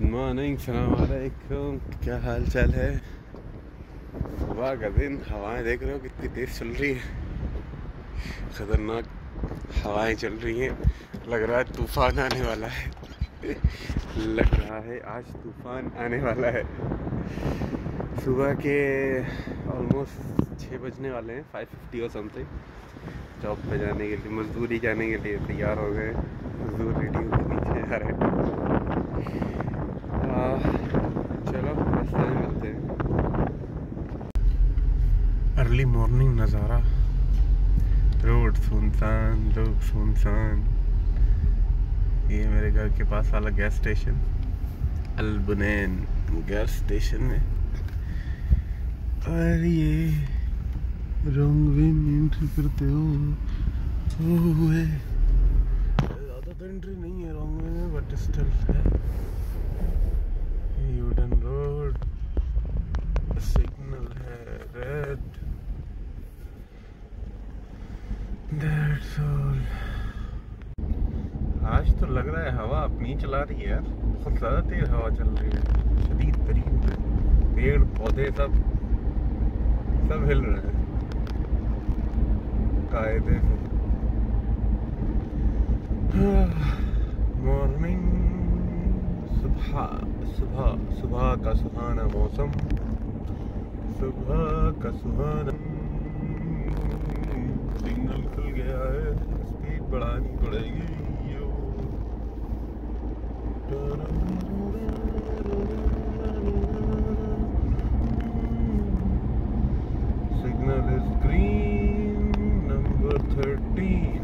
Morning, सलाम अलैकुम। क्या हाल चाल है? सुबह का दिन, हवाएं देख रहे हो कितनी तेज चल रही है। खतरनाक हवाएं चल रही हैं। लग रहा है तूफान आने वाला है। लग रहा है आज तूफान आने वाला है। सुबह के ऑलमोस्ट 6 बजने वाले हैं, 5:50 और समथिंग। जॉब पे जाने के लिए, मजदूरी जाने के लिए तैयार हो गए। मजदूर रेडी होकर नीचे आ रहे हैं। चलो रास्ते में मिलते हैं। अर्ली मॉर्निंग नज़ारा, रोड सुनसान, लोग सुनसान। ये मेरे घर के पास वाला गैस स्टेशन अल-बुनैन गैस स्टेशन है। और ये रंग भी एंट्री करते हो है। ज़्यादा तो एंट्री नहीं है रंग में, बट स्टिल है। यूटर्न रोड, सिग्नल है रेड। That's all. आज तो लग रहा है हवा अपनी चला रही है यार। बहुत ज़्यादा तेज हवा चल रही है, शदीद तरीन में। पेड़ पौधे सब हिल रहे हैं कायदे से। मॉर्निंग, सुबह का सुहाना मौसम, सुबह का सुहाना। सिग्नल खुल गया है, स्पीड बढ़ानी पड़ेगी। Signal is green, number 13।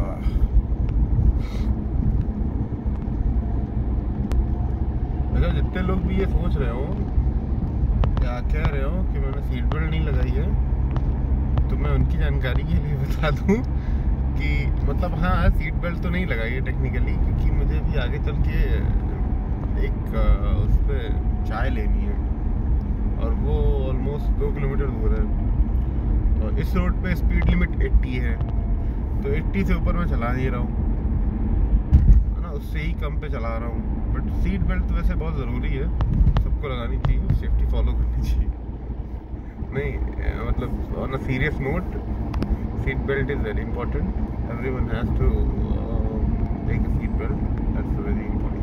अगर जितने लोग भी ये सोच रहे हो या कह रहे हो कि मैंने सीट बेल्ट नहीं लगाई है, तो मैं उनकी जानकारी के लिए बता दूं कि मतलब हाँ, सीट बेल्ट तो नहीं लगाई है टेक्निकली, क्योंकि मुझे भी आगे चल के एक उस पर चाय लेनी है और वो ऑलमोस्ट 2 किलोमीटर दूर है। और इस रोड पे स्पीड लिमिट 80 है, तो 80 से ऊपर मैं चला नहीं रहा हूँ, है ना। उससे ही कम पे चला रहा हूँ। बट सीट बेल्ट तो वैसे बहुत ज़रूरी है, सबको लगानी चाहिए, सेफ्टी फॉलो करनी चाहिए। नहीं मतलब on a serious note, seat belt is very important. Everyone has to take a seat belt, that's very important.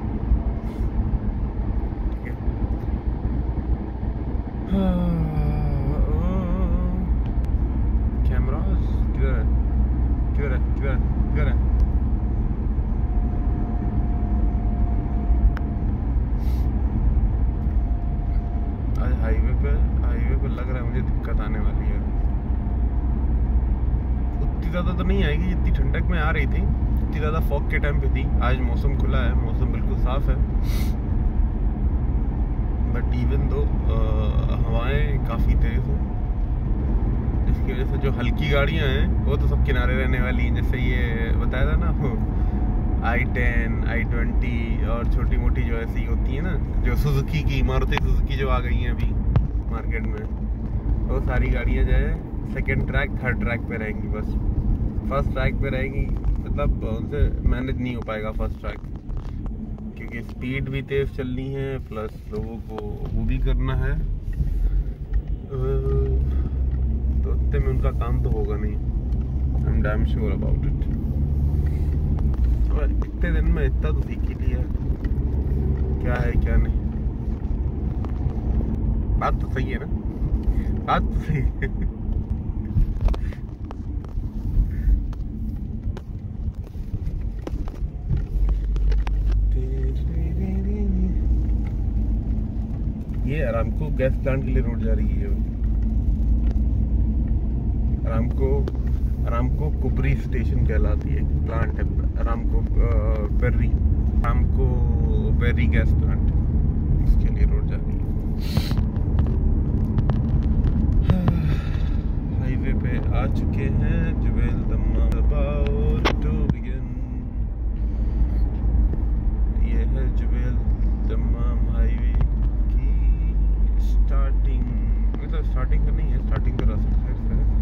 ठीक है। कैमरास किधर है? किधर है? किधर है? किधर है? आज हाईवे पे लग रहा है मुझे दिक्कत आने वाली है। उतनी ज़्यादा तो नहीं आएगी जितनी ठंडक में आ रही थी, उतनी ज़्यादा फॉग के टाइम पे थी। आज मौसम खुला है, मौसम बिल्कुल साफ है। बट इवन दो हवाएं काफ़ी तेज़ हैं, इसकी वजह से जो हल्की गाड़ियां हैं वो तो सब किनारे रहने वाली हैं। जैसे ये बताया था ना आपको, I10, I20 और छोटी मोटी जो ऐसी होती है ना, जो सुजुकी की, मारुति सुजुकी जो आ गई हैं अभी मार्केट में, वो सारी गाड़ियां जो है सेकंड ट्रैक, थर्ड ट्रैक पे रहेंगी। बस फर्स्ट ट्रैक पे रहेंगी, मतलब उनसे मैनेज नहीं हो पाएगा फर्स्ट ट्रैक, क्योंकि स्पीड भी तेज़ चलनी है, प्लस लोगों को वो भी करना है। तो उतने में उनका काम तो होगा नहीं। I am damn sure about it. इतने दिन में इतना तो सीख ही लिया क्या है क्या नहीं। बात तो सही है ना, बात तो सही है। ये अरामको गैस प्लांट के लिए रोड जा रही है। अरामको कुबरी स्टेशन कहलाती है, प्लांट है अरामको बेर्री गैस प्लांट, इसके लिए रोड जा रही है। हाईवे पे आ चुके हैं, Jubail Dammam about to begin. ये है जुबेल दम्माम हाईवे की स्टार्टिंग, मतलब स्टार्टिंग तो नहीं है, स्टार्टिंग तो रास्ते साइड से है।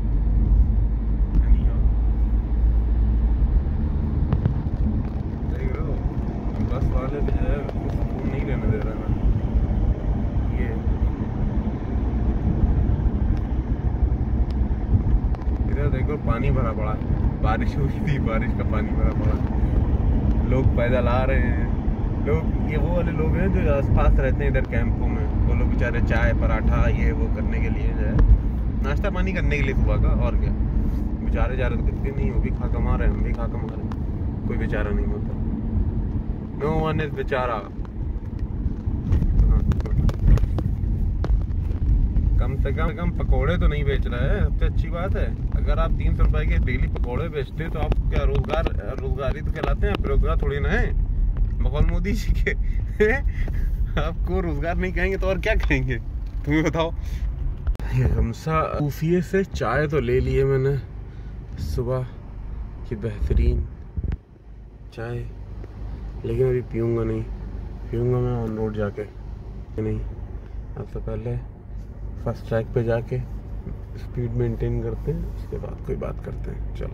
बस वाले भी है, सुकून नहीं रहने दे रहा है। देखो पानी भरा पड़ा है, बारिश हुई थी, बारिश का पानी भरा पड़ा है। लोग पैदल आ रहे हैं, लोग ये वो वाले लोग हैं जो आसपास रहते हैं इधर कैंपों में, वो लोग बेचारे चाय पराठा ये वो करने के लिए जो है नाश्ता पानी करने के लिए सुबह का, और क्या बेचारे जा रहे तो कितने नहीं, वो भी खा कमा रहे हैं, हम भी खा कमा रहे हैं, कोई बेचारा नहीं होता। नो वन इज बेचारा। कम से कम पकोड़े तो नहीं बेच रहा है, सबसे अच्छी बात है। अगर आप 300 रुपए के डेली पकोड़े बेचते तो आप क्या रोजगारी तो कहलाते हैं, आप बेरोजगार थोड़ी ना है। बकौल मोदी जी के आपको रोजगार नहीं कहेंगे तो और क्या कहेंगे, तुम्हें बताओ। हमसा सूफिये से चाय तो ले लिए मैंने, सुबह की बेहतरीन चाय, लेकिन अभी पीऊँगा नहीं, पीऊँगा मैं ऑन रोड जाके। नहीं, अब तो पहले फर्स्ट ट्रैक पे जाके स्पीड मेंटेन करते हैं, उसके बाद कोई बात करते हैं। चलो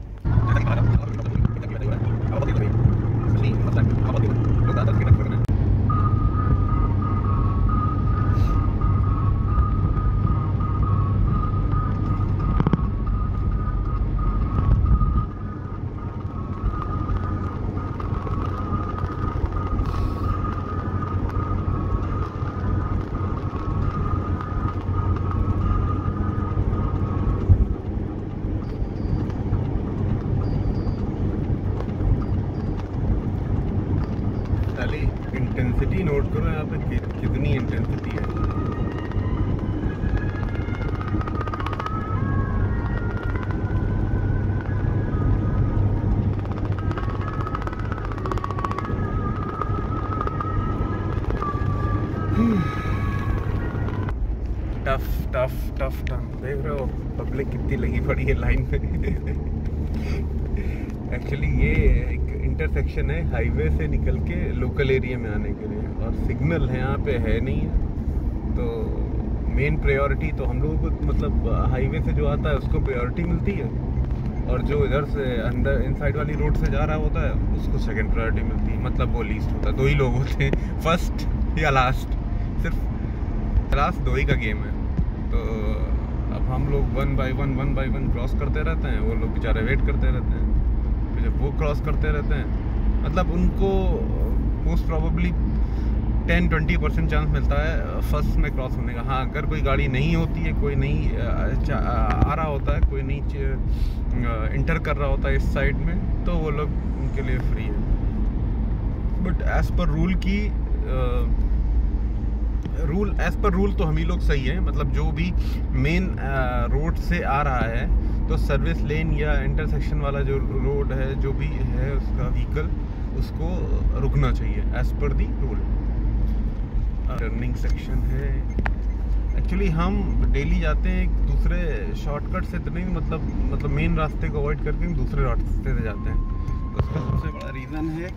इंटेंसिटी नोट करो यहाँ पे कितनी इंटेंसिटी है। टफ देख रहे हो पब्लिक कितनी लगी पड़ी है लाइन में। एक्चुअली ये एक इंटरसेक्शन है हाईवे से निकल के लोकल एरिया में आने के लिए, और सिग्नल है यहाँ पे है नहीं है, तो मेन प्रायोरिटी तो हम लोगों को मतलब हाईवे से जो आता है उसको प्रायोरिटी मिलती है, और जो इधर से अंदर इनसाइड वाली रोड से जा रहा होता है उसको सेकंड प्रायोरिटी मिलती है। मतलब वो लीस्ट होता है, दो ही लोग होते हैं, फर्स्ट या लास्ट, सिर्फ लास्ट दो ही का गेम है। तो अब हम लोग वन बाय वन क्रॉस करते रहते हैं, वो लोग बेचारे वेट करते रहते हैं, जब वो क्रॉस करते रहते हैं मतलब उनको मोस्ट प्रॉबेबली 10-20% चांस मिलता है फर्स्ट में क्रॉस होने का। हाँ, अगर कोई गाड़ी नहीं होती है, कोई नहीं आ रहा होता है, कोई नहीं इंटर कर रहा होता है इस साइड में, तो वो लोग उनके लिए फ्री है। बट एज पर रूल तो हम ही लोग सही है। मतलब जो भी मेन रोड से आ रहा है तो सर्विस लेन या इंटरसेक्शन वाला जो रोड है, जो भी है उसका व्हीकल, उसको रुकना चाहिए as per the rule. Turning section है। एक्चुअली हम डेली जाते हैं एक दूसरे शॉर्टकट से, तो नहीं मतलब मेन रास्ते को अवॉइड करके दूसरे रास्ते से जाते हैं। तो उसका सबसे बड़ा रीज़न है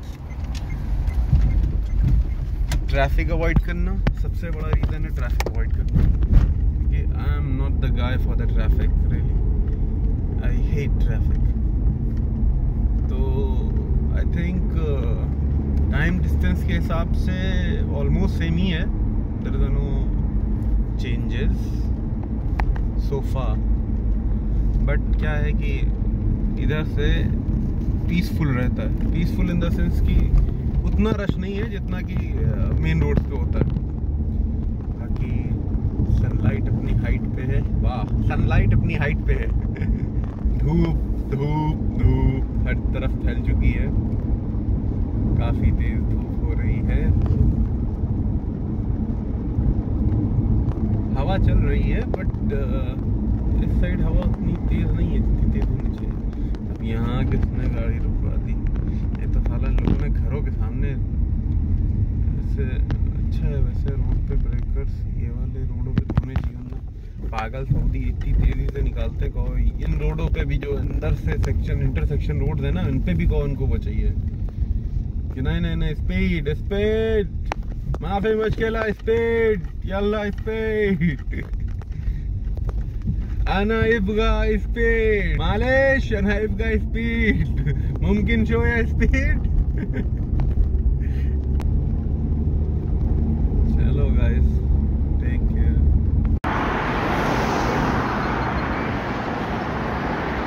ट्रैफिक अवॉइड करना। सबसे बड़ा रीज़न है ट्रैफिक अवॉइड करना, क्योंकि I am not the guy for the traffic, really I hate traffic. तो आई थिंक टाइम डिस्टेंस के हिसाब से ऑलमोस्ट सेम ही है, there is no changes so far. But क्या है कि इधर से पीसफुल रहता है, पीसफुल इन द सेंस कि उतना रश नहीं है जितना कि मेन रोड पे होता है। बाकी सनलाइट अपनी हाइट पे है, वाह सनलाइट अपनी हाइट पे है। धूप धूप धूप हर तरफ फैल चुकी है, काफी तेज धूप हो रही है, हवा चल रही है, बट इस साइड हवा उतनी तेज नहीं है जितनी तेज होनी चाहिए। अब यहाँ किसने गाड़ी रुकवा दी, ये तो साला लोगों ने घरों के सामने ऐसे। अच्छा है वैसे रोड पे ब्रेकर्स ये वाले रोडों पे होने चाहिए ना, पागल सऊदी इतनी तेजी से निकालते कहो। इन रोडों पे भी जो अंदर से सेक्शन इंटरसेक्शन रोड है ना, उन पे भी कहो उनको वो चाहिए कि नहीं स्पीड स्पीड माफी मुश्किल स्पीड, यल्ला स्पीड अना इब्गा स्पीड, मालेश अना इब्गा स्पीड, मुमकिन शोया स्पीड। चलो guys, take care.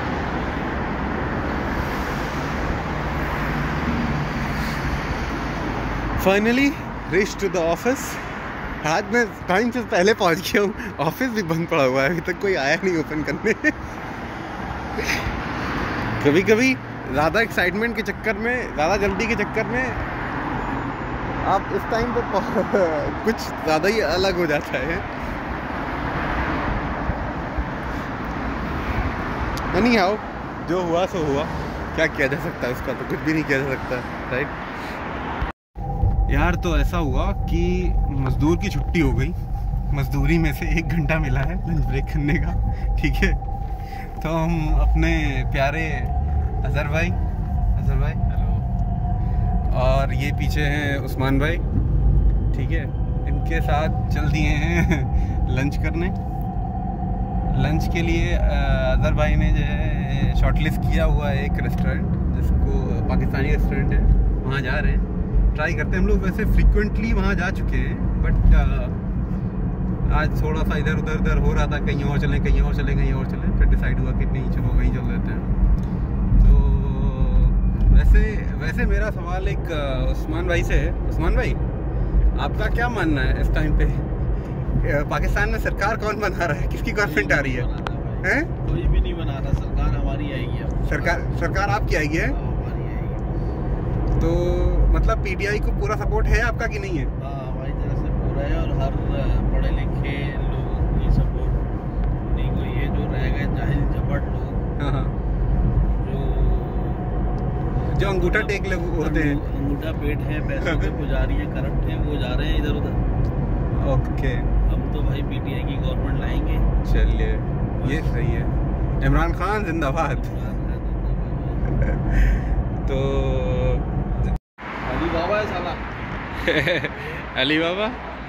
Finally reach to the office. आज मैं टाइम से पहले पहुंच गया हूँ। ऑफिस भी बंद पड़ा हुआ है, अभी तक कोई आया नहीं ओपन करने। कभी कभी ज़्यादा एक्साइटमेंट के चक्कर में, ज़्यादा जल्दी के चक्कर में आप इस टाइम पे कुछ ज़्यादा ही अलग हो जाता है। नहीं आओ, जो हुआ सो हुआ, क्या किया जा सकता है उसका, तो कुछ भी नहीं किया जा सकता, राइट यार। तो ऐसा हुआ कि मजदूर की छुट्टी हो गई, मजदूरी में से 1 घंटा मिला है लंच ब्रेक करने का, ठीक है। तो हम अपने प्यारे अजहर भाई हेलो, और ये पीछे हैं उस्मान भाई, ठीक है, इनके साथ चल दिए हैं लंच करने। लंच के लिए अजहर भाई ने जो है शॉर्टलिस्ट किया हुआ है एक रेस्टोरेंट, जिसको पाकिस्तानी रेस्टोरेंट है, वहाँ जा रहे हैं। ट्राई करते हैं हम लोग, वैसे फ्रीक्वेंटली वहाँ जा चुके हैं, बट आज थोड़ा सा इधर उधर हो रहा था, कहीं और चलें कहीं और चलें कहीं और चलें, फिर डिसाइड हुआ कि नहीं चलो वहीं चल लेते हैं। तो वैसे मेरा सवाल एक उस्मान भाई से है। उस्मान भाई, आपका क्या मानना है इस टाइम पे पाकिस्तान में सरकार कौन बना रहा है, किसकी गवर्नमेंट आ रही है? हैं? कोई भी नहीं बना रहा, सरकार हमारी आएगी अब। सरकार आपकी आएगी है? हमारी आएगी। तो मतलब पीटीआई को पूरा सपोर्ट है आपका कि नहीं है? हाँ, हमारी तरफ से पूरा है, और हर पढ़े लिखे लोगों की सपोर्ट नहीं को, ये जो रह गए जाहिल झपट लोग, हाँ, जो अंगूठा टेक होते हैं, अंगूठा पेट है, पैसों के पुजारी है, करप्ट है, वो जा रहे हैं इधर उधर। ओके, हम तो भाई पीटीआई की गवर्नमेंट लाएंगे। चलिए, ये सही है। इमरान खान जिंदाबाद। तो अली बाबा है साला। अली बाबा,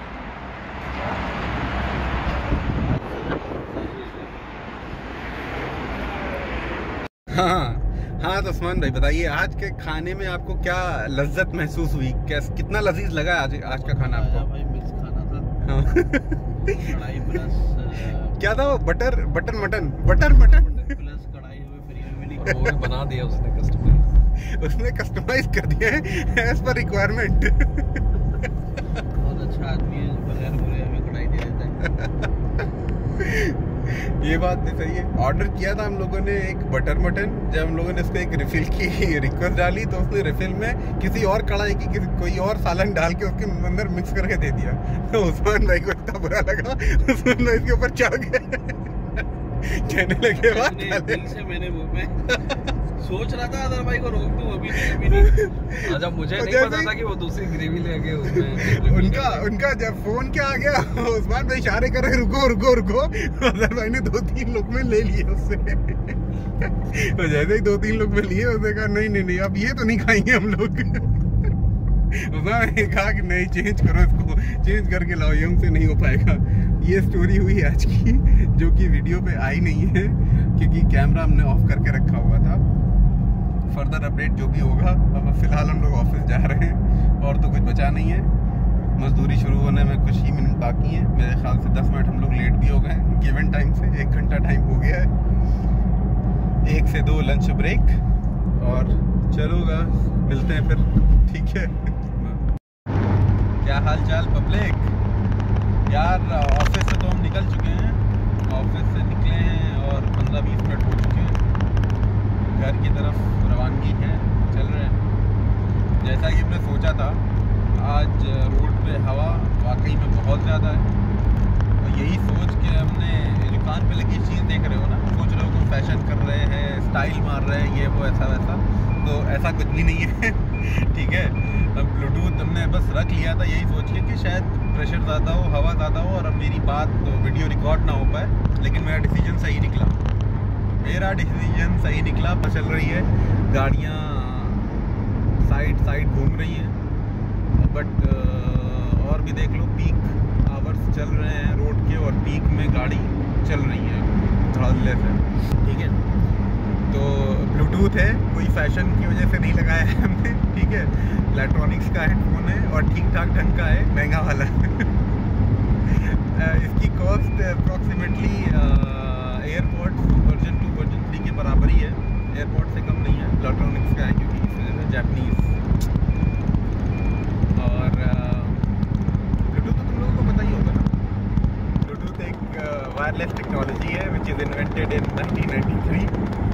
हाँ तो उस्मान भाई बताइए, आज के खाने में आपको क्या लज्जत महसूस हुई, कितना लजीज लगा आज का खाना आपको? भाई मिक्स खाना था। हाँ। कढ़ाई प्लस क्या था वो, बटर मटन प्लस कढ़ाई हमें फ्री में मिली, वो भी बना दिया उसने कस्टमाइज कर दिया है एज पर रिक्वायरमेंट। बहुत अच्छा आदमी है, बगैर बोले हमें कढ़ाई दे देता है। ये बात भी सही है। ऑर्डर किया था हम लोगों ने एक बटर मटन, जब हम लोगों ने उसको एक रिफिल की रिक्वेस्ट डाली, तो उसने रिफिल में किसी और कढ़ाई की कोई और सालन डाल के उसके अंदर मिक्स करके दे दिया। तो उस्मान भाई को इतना बुरा लगा, उस्मान भाई इसके ऊपर चढ़ गए, कहने लगे दिल से मैंने वो में सोच रहा था अदर भाई को रोक दूं, अभी नहीं। अच्छा, मुझे नहीं पता था कि वो दूसरी ग्रेवी ले गए उसमें। उनका जब फोन क्या आ गया, उस्मान भाई इशारे कर रहे रुको, अदर भाई ने 2-3 लोग ले लिए उससे। तो जैसे ही 2-3 लोग लिए, उसने कहा नहीं अब ये तो नहीं खाएंगे हम लोग। उसने कहा कि नहीं, चेंज करो इसको, चेंज करके लाओ, ये हमसे नहीं हो पाएगा। ये स्टोरी हुई आज की, जो कि वीडियो पे आई नहीं है क्योंकि कैमरा हमने ऑफ करके रखा हुआ था। फर्दर अपडेट जो भी होगा, अब फिलहाल हम लोग ऑफिस जा रहे हैं, और तो कुछ बचा नहीं है। मजदूरी शुरू होने में कुछ ही मिनट बाकी हैं, मेरे ख्याल से 10 मिनट हम लोग लेट भी हो गए गिवन टाइम से। 1 घंटा टाइम हो गया है, 1 से 2 लंच ब्रेक, और चलोगा मिलते हैं फिर, ठीक है। क्या हाल चाल पब्लिक यार, ऑफिस से तो हम निकल चुके हैं, ऑफिस से निकले हैं और 15-20 मिनट हो चुके हैं, घर की तरफ रवानगी है, चल रहे हैं। जैसा कि हमने सोचा था, आज रोड पे हवा वाकई में बहुत ज़्यादा है, और यही सोच के हमने जो कान पे लगी चीज़ देख रहे हो ना, सोच रहे हो कि फैशन कर रहे हैं, स्टाइल मार रहे हैं, ये वो ऐसा वैसा, तो ऐसा कुछ भी नहीं है। ठीक है, अब ब्लूटूथ हमने बस रख लिया था यही सोच के कि शायद प्रेशर ज़्यादा हो, हवा ज़्यादा हो, और अब मेरी बात तो वीडियो रिकॉर्ड ना हो पाए, लेकिन मेरा डिसीजन सही निकला, बस चल रही है, गाड़ियाँ साइड घूम रही हैं, बट और भी देख लो, पीक आवर्स चल रहे हैं रोड के, और पीक में गाड़ी चल रही है धड़ल्ले से, ठीक है। तो ब्लूटूथ है, कोई फैशन की वजह से नहीं लगाया है हमने, ठीक है, इलेक्ट्रॉनिक्स का हेडफोन है, और ठीक ठाक ढंग का है, महंगा वाला। इसकी cost approximately AirPods version 2 version 3 के बराबर ही है, एयरपोर्ट से कम नहीं है, इलेक्ट्रॉनिक्स का है क्योंकि इस वजह से जापानीज। और वायरलेस टेक्नोलॉजी है विच इज़ इन्वेंटेड इन 1993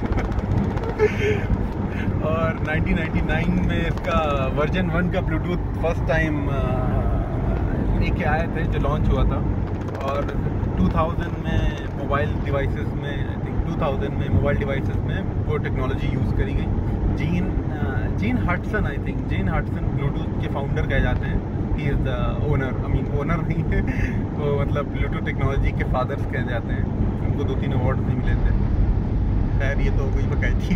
और 1999 में इसका वर्जन 1 का ब्लूटूथ फर्स्ट टाइम लेके आए थे जो लॉन्च हुआ था। और 2000 में मोबाइल डिवाइसेस में, आई थिंक 2000 में मोबाइल डिवाइसेस में वो टेक्नोलॉजी यूज़ करी गई। Jean Haartsen, I think Jean Haartsen Bluetooth के फाउंडर कहे जाते हैं। He is the owner, I mean owner नहीं है वो, मतलब ब्लूटूथ टेक्नोलॉजी के फादर्स कहे जाते हैं। उनको 2-3 अवार्ड भी मिले थे। खैर ये तो कोई बकाई थी।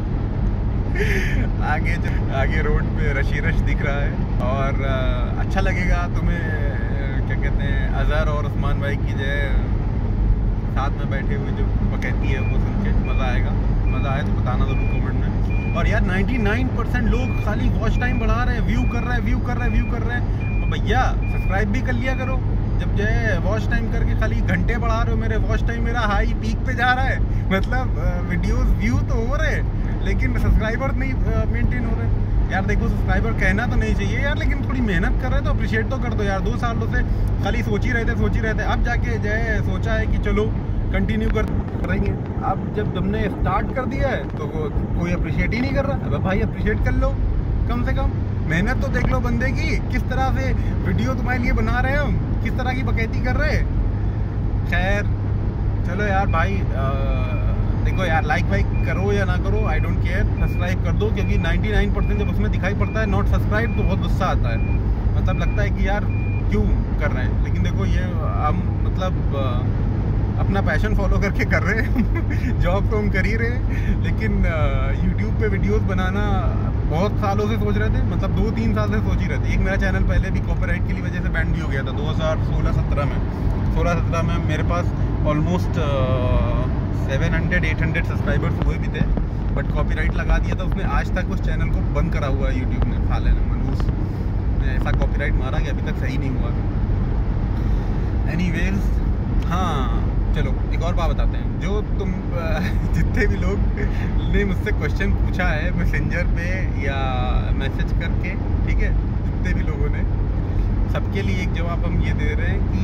आगे रोड पे रशी रश दिख रहा है और अच्छा लगेगा तुम्हें, क्या कहते हैं, अज़हर और उस्मान भाई की जो साथ में बैठे हुए जो बकैती है वो सुन के मज़ा आएगा। मज़ा आए तो बताना ज़रूर कमेंट में। और यार 99% लोग खाली वॉच टाइम बढ़ा रहे हैं, व्यू कर रहे हैं। तो भैया सब्सक्राइब भी कर लिया करो। जब जो है वॉच टाइम करके खाली घंटे बढ़ा रहे हो, मेरे वॉच टाइम मेरा हाई पीक पे जा रहा है, मतलब वीडियोस व्यू तो हो रहे लेकिन सब्सक्राइबर नहीं मेंटेन हो रहे। यार देखो सब्सक्राइबर कहना तो नहीं चाहिए यार, लेकिन थोड़ी मेहनत कर रहे तो अप्रिशिएट तो कर दो यार। 2 सालों से खाली सोच ही रहते, अब जाके जो है सोचा है कि चलो कंटिन्यू कर रहेंगे। अब जब तुमने स्टार्ट कर दिया है तो कोई अप्रिशिएट ही नहीं कर रहा। अब भाई अप्रिशिएट कर लो कम से कम, मेहनत तो देख लो बंदे की, किस तरह से वीडियो तुम्हारे लिए बना रहे हैं हम, किस तरह की बकैती कर रहे हैं। खैर चलो यार भाई, देखो यार लाइक वाइक करो या ना करो, आई डोंट केयर, सब्सक्राइब कर दो, क्योंकि 99% जब उसमें दिखाई पड़ता है नॉट सब्सक्राइब तो बहुत गुस्सा आता है। मतलब लगता है कि यार क्यों कर रहे हैं। लेकिन देखो ये हम मतलब अपना पैशन फॉलो करके कर रहे हैं। जॉब तो हम कर ही रहे हैं, लेकिन यूट्यूब पे वीडियोस बनाना बहुत सालों से सोच रहे थे, मतलब 2-3 साल से सोच ही रहे थे। एक मेरा चैनल पहले भी कॉपीराइट की वजह से बैंड भी हो गया था 2016-17 में। 16-17 में मेरे पास ऑलमोस्ट 700-800 सब्सक्राइबर्स हुए भी थे, बट कॉपीराइट लगा दिया था उसने। आज तक उस चैनल को बंद करा हुआ है यूट्यूब ने, साले ने मनूस ने ऐसा कॉपीराइट मारा कि अभी तक सही नहीं हुआ। एनीवेज, हाँ चलो एक और बात बताते हैं। जो तुम जितने भी लोग ने मुझसे क्वेश्चन पूछा है मैसेंजर पे या मैसेज करके, ठीक है, जितने भी लोगों ने, सबके लिए एक जवाब हम ये दे रहे हैं कि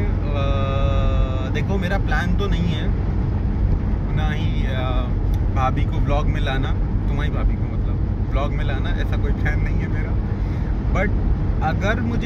देखो मेरा प्लान तो नहीं है ना ही भाभी को व्लॉग में लाना, तुम्हारी भाभी को मतलब व्लॉग में लाना, ऐसा कोई प्लान नहीं है मेरा। बट अगर मुझे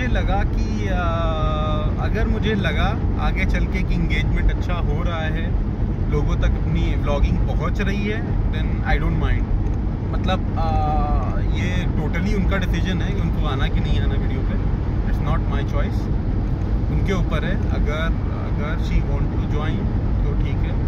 लगा आगे चल के कि इंगेजमेंट अच्छा हो रहा है, लोगों तक अपनी व्लॉगिंग पहुंच रही है, देन आई डोंट माइंड। मतलब ये टोटली उनका डिसीजन है कि उनको आना कि नहीं आना वीडियो पे। इट्स नॉट माय चॉइस, उनके ऊपर है। अगर शी वांट टू ज्वाइन तो ठीक है।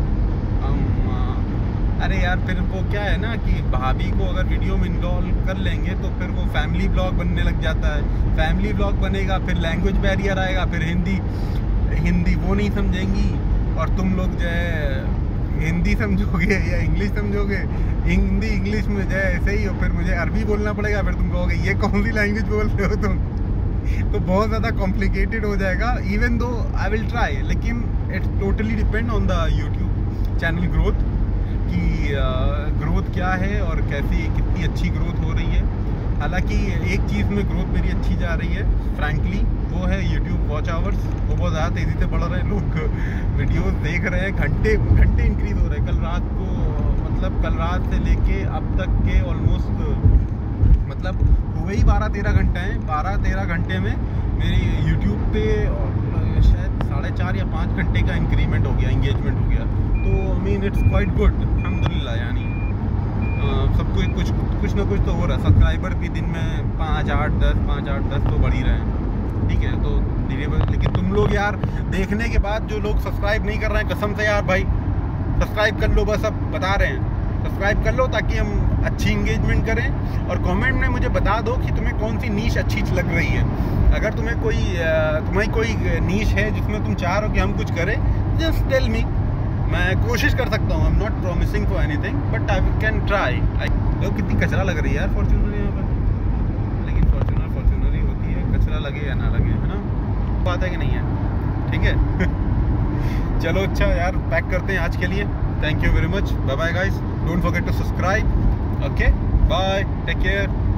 अरे यार फिर वो क्या है ना कि भाभी को अगर वीडियो में इन्वॉल्व कर लेंगे तो फिर वो फैमिली ब्लॉग बनने लग जाता है। फैमिली ब्लॉग बनेगा, फिर लैंग्वेज बैरियर आएगा, फिर हिंदी वो नहीं समझेंगी, और तुम लोग जो है हिंदी समझोगे या इंग्लिश समझोगे, हिंदी इंग्लिश में जो है ऐसे ही, और फिर मुझे अरबी बोलना पड़ेगा, फिर तुम कहोगे ये कौन सी लैंग्वेज बोल रहे हो तुम। तो बहुत ज़्यादा कॉम्प्लिकेटेड हो जाएगा। Even though I will try, लेकिन it's totally depend on the YouTube channel growth कि ग्रोथ क्या है और कितनी अच्छी ग्रोथ हो रही है। हालांकि एक चीज़ में ग्रोथ मेरी अच्छी जा रही है फ्रैंकली, वो है यूट्यूब वॉच आवर्स। वो बहुत ज़्यादा तेज़ी से बढ़ रहे हैं, लोग वीडियोस देख रहे हैं, घंटे इंक्रीज़ हो रहे हैं। कल रात से लेके अब तक के ऑलमोस्ट मतलब हुए ही 12-13 घंटे हैं। 12-13 घंटे में मेरी यूट्यूब पे शायद 4.5 या 5 घंटे का इंक्रीमेंट हो गया, इंगेजमेंट हो गया। तो I mean it's quite good, अल्हम्दुलिल्लाह। यानी सब कुछ ना कुछ तो हो रहा है। सब्सक्राइबर भी दिन में 5-8-10 तो बढ़ ही रहे हैं, ठीक है। तो धीरे धीरे, लेकिन तुम लोग यार देखने के बाद जो लोग सब्सक्राइब नहीं कर रहे हैं, कसम से यार भाई सब्सक्राइब कर लो, बस अब बता रहे हैं सब्सक्राइब कर लो ताकि हम अच्छी इंगेजमेंट करें। और कमेंट में मुझे बता दो कि तुम्हें कौन सी नीश अच्छी लग रही है। अगर तुम्हारी कोई नीश है जिसमें तुम चाह रहे हो कि हम कुछ करें, जस्ट टेल मी, मैं कोशिश कर सकता हूँ। I am not promising for anything but I can try. देखो कितनी कचरा लग रही है यार फॉर्च्यूनर यहाँ पर, लेकिन फॉर्च्यूनर ही होती है, कचरा लगे या ना लगे, है ना, बात है कि नहीं है, ठीक है। चलो अच्छा यार, पैक करते हैं आज के लिए। Thank you very much, bye bye guys, don't forget to subscribe, okay, bye, take care.